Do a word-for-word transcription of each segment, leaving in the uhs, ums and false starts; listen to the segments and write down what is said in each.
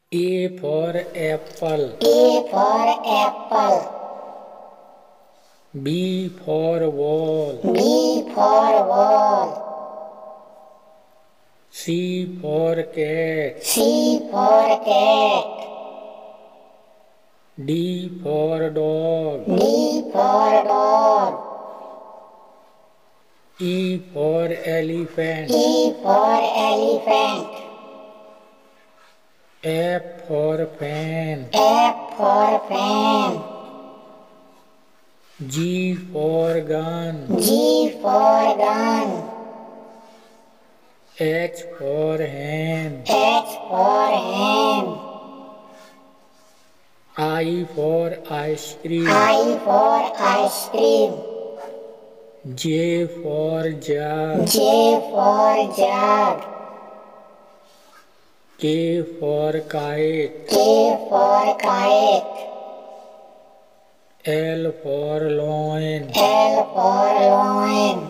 A for apple. A for apple. B for ball. B for ball. C for cat. C for cat. D for dog. D for dog. E for elephant. E for elephant. F for fan. F for fan. G for gun. G for gun. H for hen. H for hen. I for ice cream. I for ice cream. J for jug. J for jug. K for kite. K for kite. L for lion. L for lion.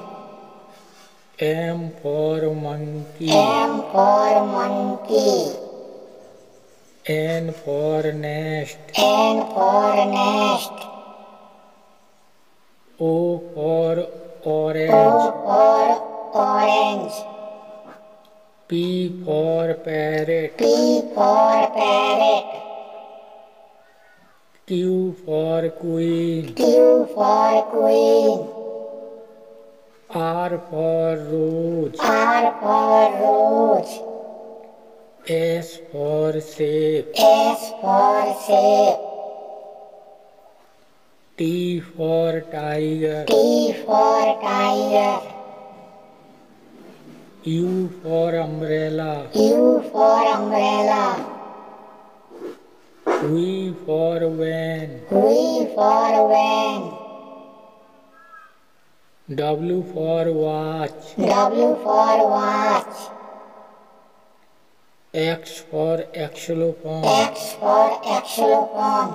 M for monkey. M for monkey. N for nest. N for nest. O for O orange. for orange. P for parrot. P for parrot. Q for queen. Q for queen. R for rose. R for rose. S for shape. S for shape. T for tiger. T for tiger. U for umbrella. U for umbrella. V for van. V for van. W for watch. W for watch. X for xylophone. X for xylophone.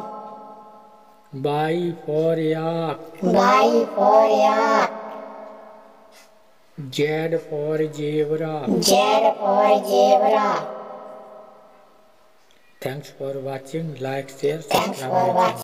Y for yak. Y for yak. Z for zebra. Z for zebra. Thanks for watching. Like, share, Thanks subscribe for my channel. watching.